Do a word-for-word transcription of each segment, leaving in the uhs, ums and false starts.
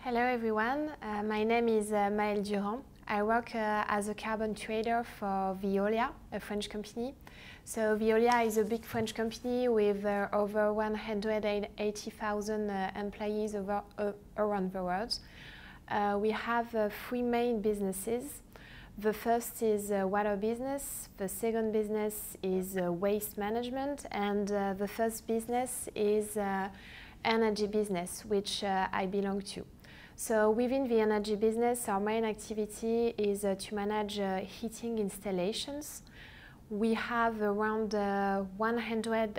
Hello everyone, uh, my name is uh, Maëlle Durant. I work uh, as a carbon trader for Veolia, a French company. So Veolia is a big French company with uh, over one hundred eighty thousand uh, employees over, uh, around the world. Uh, we have uh, three main businesses. The first is uh, water business, the second business is uh, waste management, and uh, the first business is uh, energy business, which uh, I belong to. So within the energy business, our main activity is uh, to manage uh, heating installations. We have around uh, one hundred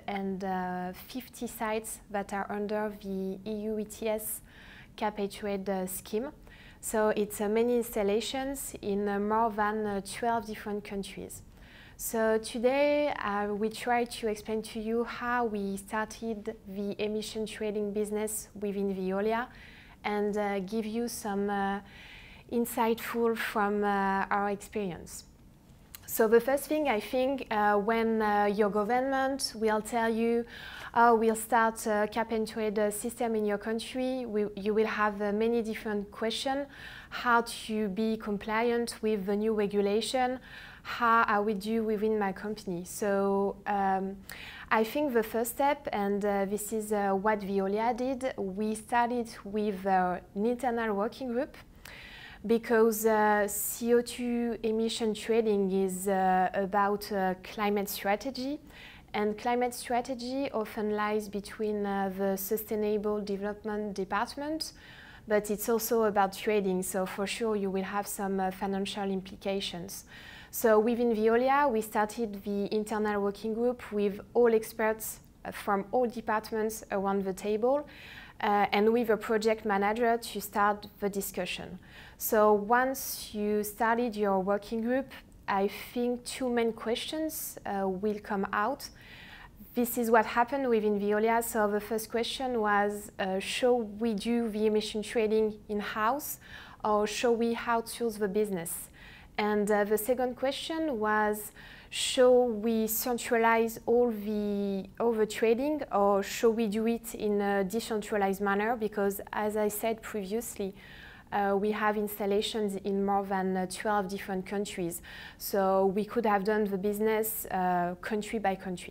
fifty sites that are under the E U E T S cap and trade uh, scheme. So it's uh, many installations in uh, more than uh, twelve different countries. So today uh, we try to explain to you how we started the emission trading business within Veolia and uh, give you some uh, insightful from uh, our experience. So the first thing, I think, uh, when uh, your government will tell you, oh, we'll start a cap and trade uh, system in your country, we, you will have uh, many different questions. How to be compliant with the new regulation, how I will do within my company. So um, I think the first step, and uh, this is uh, what Veolia did, we started with uh, an internal working group, because uh, C O two emission trading is uh, about uh, climate strategy, and climate strategy often lies between uh, the Sustainable Development Department, but it's also about trading, so for sure you will have some uh, financial implications. So within Veolia, we started the internal working group with all experts uh, from all departments around the table, Uh, and with a project manager to start the discussion. So once you started your working group, I think two main questions uh, will come out. This is what happened within Veolia. So the first question was, uh, shall we do the emission trading in-house, or shall we outsource the business? And uh, the second question was, shall we centralize all the, all the trading, or shall we do it in a decentralized manner? Because as I said previously, uh, we have installations in more than uh, twelve different countries. So we could have done the business uh, country by country.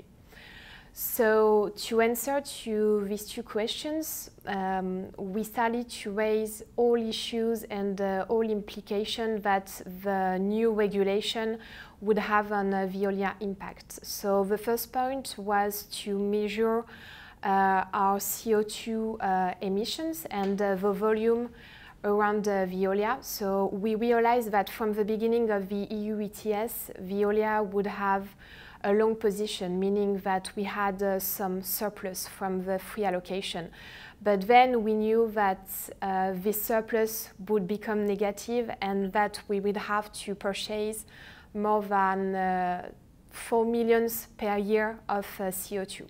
So to answer to these two questions, um, we started to raise all issues and uh, all implications that the new regulation would have on uh, Veolia impact. So the first point was to measure uh, our C O two uh, emissions and uh, the volume around uh, Veolia. So we realized that from the beginning of the E U E T S, Veolia would have a long position, meaning that we had uh, some surplus from the free allocation. But then we knew that uh, this surplus would become negative and that we would have to purchase more than uh, four millions per year of uh, C O two.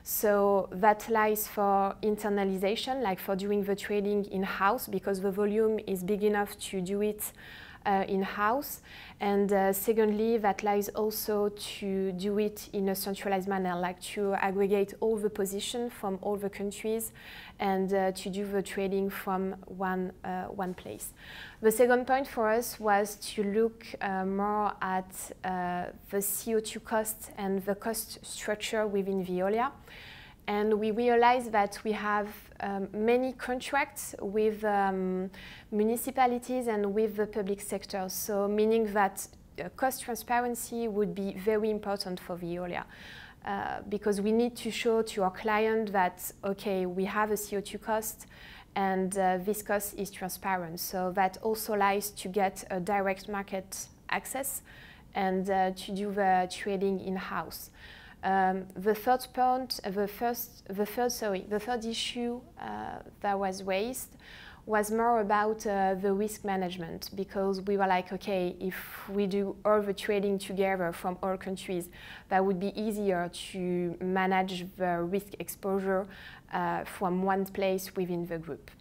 So that lies for internalization, like for doing the trading in-house, because the volume is big enough to do it Uh, in-house, and uh, secondly, that lies also to do it in a centralized manner, like to aggregate all the positions from all the countries and uh, to do the trading from one, uh, one place. The second point for us was to look uh, more at uh, the C O two cost and the cost structure within Veolia. And we realized that we have um, many contracts with um, municipalities and with the public sector. So meaning that uh, cost transparency would be very important for Veolia. Uh, because we need to show to our client that, okay, we have a C O two cost and uh, this cost is transparent. So that also lies to get a direct market access and uh, to do the trading in-house. Um, the third point, the first, the third, sorry, the third issue uh, that was raised was more about uh, the risk management, because we were like, okay, if we do all the trading together from all countries, that would be easier to manage the risk exposure uh, from one place within the group.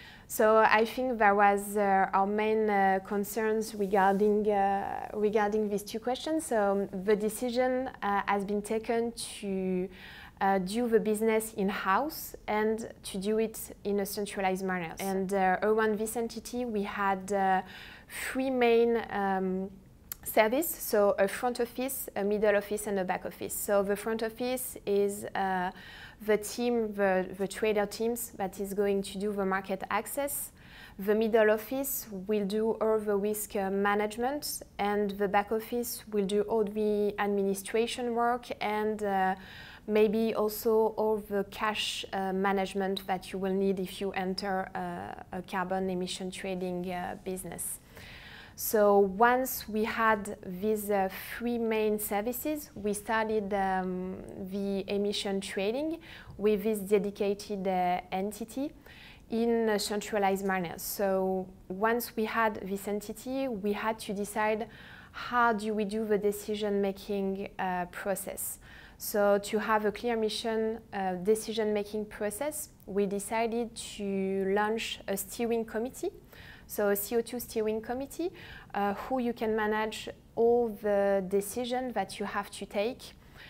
So I think that was uh, our main uh, concerns regarding, uh, regarding these two questions. So the decision uh, has been taken to uh, do the business in-house and to do it in a centralized manner. And uh, around this entity, we had uh, three main um, service, so a front office, a middle office, and a back office. So the front office is uh, the team, the, the trader teams that is going to do the market access. The middle office will do all the risk uh, management, and the back office will do all the administration work and uh, maybe also all the cash uh, management that you will need if you enter uh, a carbon emission trading uh, business. So once we had these uh, three main services, we started um, the emission trading with this dedicated uh, entity in a centralized manner. So once we had this entity, we had to decide how do we do the decision-making uh, process. So to have a clear mission uh, decision-making process, we decided to launch a steering committee. So a C O two steering committee, uh, who you can manage all the decisions that you have to take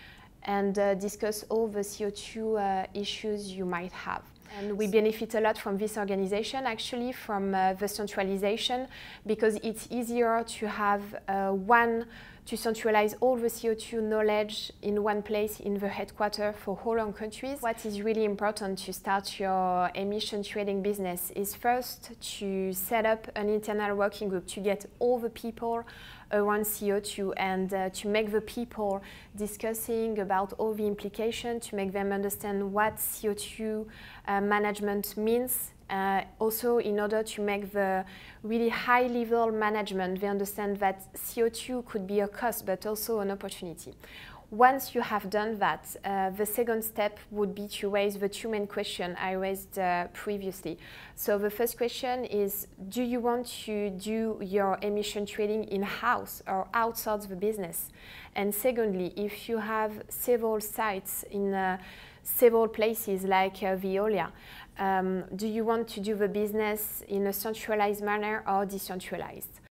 and uh, discuss all the C O two uh, issues you might have. And we benefit a lot from this organization, actually, from uh, the centralization, because it's easier to have uh, one, to centralize all the C O two knowledge in one place in the headquarters for all our countries. What is really important to start your emission trading business is first to set up an internal working group, to get all the people around C O two and uh, to make the people discussing about all the implications, to make them understand what C O two uh, management means. Uh, also, in order to make the really high-level management, they understand that C O two could be a cost, but also an opportunity. Once you have done that, uh, the second step would be to raise the two main questions I raised uh, previously. So the first question is, do you want to do your emission trading in-house or outside the business? And secondly, if you have several sites in uh, several places like uh, Veolia, um, do you want to do the business in a centralized manner or decentralized?